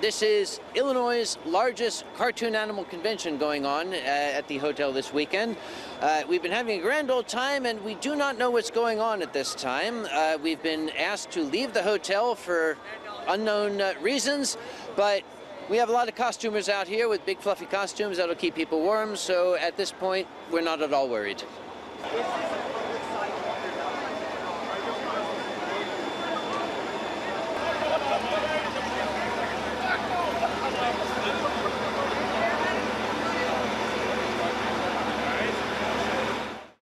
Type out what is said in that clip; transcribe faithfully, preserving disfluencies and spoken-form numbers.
This is Illinois' largest cartoon animal convention going on uh, at the hotel this weekend. Uh, we've been having a grand old time, and we do not know what's going on at this time. Uh, we've been asked to leave the hotel for unknown uh, reasons, but we have a lot of costumers out here with big fluffy costumes that'll keep people warm, so at this point, we're not at all worried.